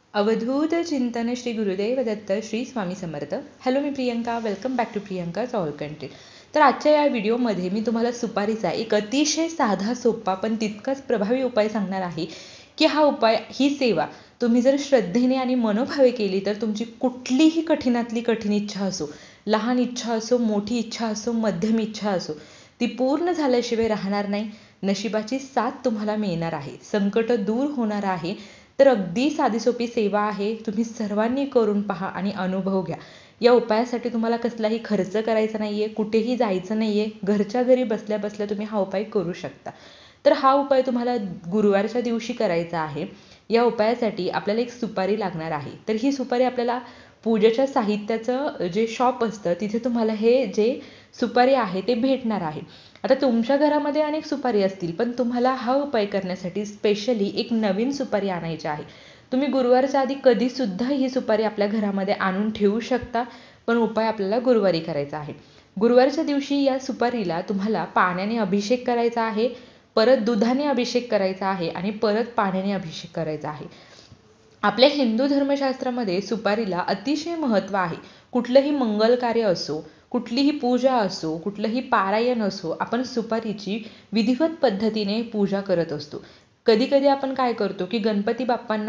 Avadhoot Chintan Shri Gurudev Datta Shri Swami Samarth. Hello, मी Priyanka. Welcome back to Priyanka's all content. तर आजच्या या व्हिडिओमध्ये मी तुम्हाला सुपारीचा एक अतिशय साधा सोपा पण तितकाच प्रभावी उपाय सांगणार आहे की हा उपाय, ही सेवा तुम्ही जर श्रद्धेने आणि मनोभावे केली तर तुमची कुठलीही कठीणातली कठीण इच्छा असो, लहान इच्छा असो, मोठी इच्छा असो, मध्यम इच्छा असो, ती पूर्ण झाल्याशिवाय राहणार नाही. नशिबाची साथ तुम्हाला मिळणार आहे, संकट दूर होणार आहे. तर अगदी साधी सोपी सेवा आहे, तुम्ही सर्वांनी करून पहा आणि अनुभव घ्या. या उपायासाठी तुम्हाला कसलाही खर्च करायचा नाहीये, कुठेही जायचं नाहीये, घरच्या घरी बसल्या बसल्या तुम्ही हा उपाय करू शकता. तर हा उपाय तुम्हाला गुरुवारच्या दिवशी करायचा आहे. या उपायासाठी आपल्याला एक सुपारी लागणार आहे. तर ही सुपारी आपल्याला पूजेच्या साहित्याचं जे शॉप असतं तिथे तुम्हाला हे जे सुपारी आहे ते भेटणार आहे. आता तुमच्या घरामध्ये अनेक सुपारी असतील, पण तुम्हाला हा उपाय करण्यासाठी स्पेशली एक नवीन सुपारी आणायची आहे. तुम्ही गुरुवारच्या आधी कधी सुद्धा ही सुपारी आपल्या घरामध्ये आणून ठेवू शकता, पण उपाय आपल्याला गुरुवारी करायचा आहे. गुरुवारच्या दिवशी या सुपारीला तुम्हाला पाण्याने अभिषेक करायचा आहे, परत दुधाने अभिषेक करायचा आहे आणि परत पाण्याने अभिषेक करायचा आहे. आपल्या हिंदू धर्मशास्त्रामध्ये सुपारीला अतिशय महत्त्व आहे. कुठलंही मंगल कार्य असो, कुठलीही पूजा असो, कुठलंही पारायण असो, आपण सुपारीची विधिवत पद्धतीने पूजा करत असतो. कधी कधी आपण काय करतो की गणपती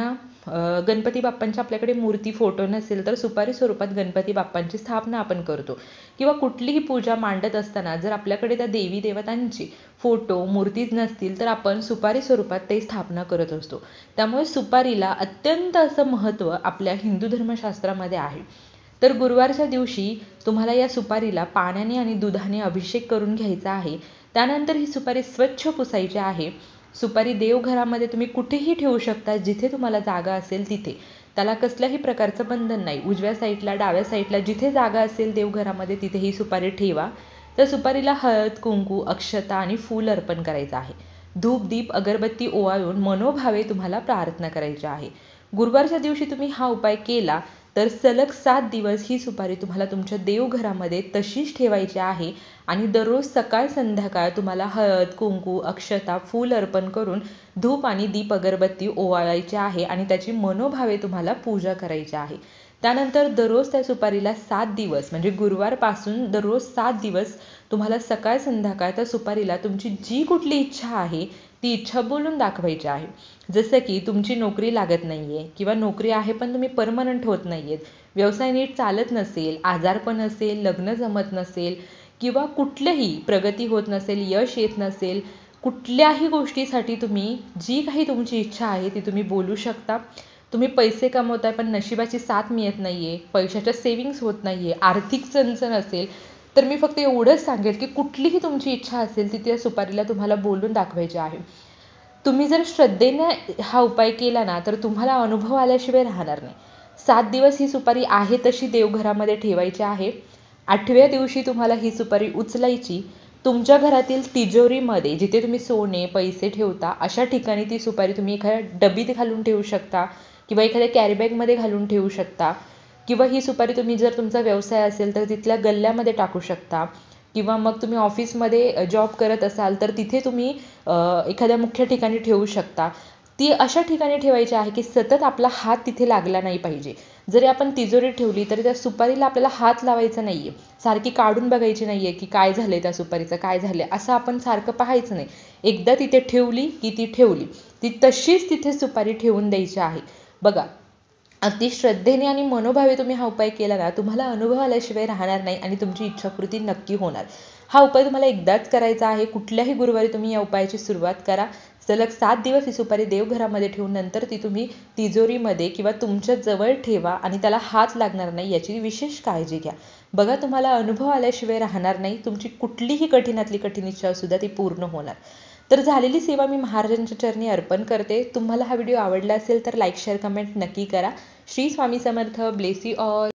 बाप्पांच्या आपल्याकडे मूर्ती, फोटो नसेल तर सुपारी स्वरूपात गणपती बाप्पांची स्थापना आपण करतो. किंवा कुठलीही पूजा मांडत असताना जर आपल्याकडे त्या देवी देवतांची फोटो, मूर्तीच नसतील तर आपण सुपारी स्वरूपात ते स्थापना करत असतो. त्यामुळे सुपारीला अत्यंत असं महत्त्व आपल्या हिंदू धर्मशास्त्रामध्ये आहे. तर गुरुवारच्या दिवशी तुम्हाला या सुपारीला पाण्याने आणि दुधाने अभिषेक करून घ्यायचा आहे. त्यानंतर ही सुपारी स्वच्छ पुसायची आहे. सुपारी देवघरामध्ये तुम्ही कुठेही ठेवू शकता, जिथे तुम्हाला जागा असेल तिथे. त्याला कसल्याही प्रकारचं बंधन नाही. उजव्या साईडला, डाव्या साईडला जिथे जागा असेल देवघरामध्ये तिथे ही सुपारी ठेवा. तर सुपारीला हळद, कुंकू, अक्षता आणि फूल अर्पण करायचं आहे. धूप, दीप, अगरबत्ती ओवाळून मनोभावे तुम्हाला प्रार्थना करायची आहे. गुरुवारच्या दिवशी तुम्ही हा उपाय केला तर सलग 7 दिवस ही सुपारी तुम्हाला तुमच्या देवघरामध्ये तशीच ठेवायची आहे आणि दररोज सकाळ संध्याकाळ तुम्हाला हळद, कुंकू, अक्षता, फूल अर्पण करून धूप आणि दीप अगरबत्ती ओवाळायची आहे आणि त्याची मनोभावे तुम्हाला पूजा करायची आहे. त्यानंतर दररोज त्या सुपारीला 7 दिवस म्हणजे गुरुवारपासून दररोज 7 दिवस तुम्हाला सकाळ संध्याकाळ त्या सुपारीला तुमची जी कुठली इच्छा आहे ती इच्छा बोलून दाखवायची आहे. जसं की तुमची नोकरी लागत नाहीये किंवा नोकरी आहे पण तुम्ही परमनंट होत नाहीयेत, व्यवसाय नीट चालत नसेल, आजारपण असेल, लग्न जमत नसेल किंवा कुठलीही प्रगती होत नसेल, यश येत नसेल, कुठल्याही गोष्टीसाठी तुम्ही जी काही तुमची इच्छा आहे ती तुम्ही बोलू शकता. तुम्ही पैसे कमवताय पण नशिबाची साथ मिळत नाहीये, पैशाच्या सेव्हिंग्स होत नाहीये, आर्थिक चणचण असेल, तर मी फक्त एवढंच सांगेल की कुठलीही तुमची इच्छा असेल ती त्या सुपारीला तुम्हाला बोलून दाखवायची आहे. तुम्ही जर श्रद्धेने हा उपाय केला ना तर तुम्हाला अनुभव आल्याशिवाय राहणार नाही. 7 दिवस ही सुपारी आहे तशी देवघरामध्ये ठेवायची आहे. 8व्या दिवशी तुम्हाला ही सुपारी उचलायची. तुमच्या घरातील तिजोरीमध्ये जिथे तुम्ही सोने, पैसे ठेवता अशा ठिकाणी ती सुपारी तुम्ही एखाद्या डबीत घालून ठेवू शकता किंवा एखाद्या कॅरीबॅगमध्ये घालून ठेवू शकता. किंवा ही सुपारी तुम्ही जर तुमचा व्यवसाय असेल तर तिथल्या गल्ल्यामध्ये टाकू शकता. किंवा मग तुम्ही ऑफिसमध्ये जॉब करत असाल तर तिथे तुम्ही एखाद्या मुख्य ठिकाणी ठेवू शकता. ती अशा ठिकाणी ठेवायची आहे की सतत आपला हात तिथे लागला नाही पाहिजे. जरी आपण तिजोरीत ठेवली तरी त्या सुपारीला आपल्याला हात लावायचा नाहीये, सारखी काढून बघायची नाहीये की काय झालंय त्या सुपारीचं, काय झालंय असं आपण सारखं पाहायचं नाही. एकदा तिथे ठेवली की ती ठेवली, ती तशीच तिथे सुपारी ठेवून द्यायची आहे. बघा, अगदी श्रद्धेने आणि मनोभावे तुम्ही हा उपाय केला ना, तुम्हाला अनुभव आल्याशिवाय राहणार नाही आणि तुमची इच्छापूर्ती नक्की होणार. हा उपाय तुम्हाला एकदाच करायचा आहे. कुठल्याही गुरुवारी तुम्ही या उपायाची सुरुवात करा. सलग 7 दिवस ही सुपारी देवघरामध्ये ठेवून नंतर ती तुम्ही तिजोरीमध्ये किंवा तुमच्या जवळ ठेवा आणि त्याला हात लागणार नाही याची विशेष काळजी घ्या. बघा, तुम्हाला अनुभव आल्याशिवाय राहणार नाही. तुमची कुठलीही कठीणातली कठीण इच्छा असू द्या ती पूर्ण होणार. तर झालेली सेवा मी महाराजांच्या चरणी अर्पण करते. तुम्हाला हा व्हिडिओ आवडला असेल तर लाईक, शेअर, कमेंट नक्की करा. Shri Swami Samarth. Bless you all.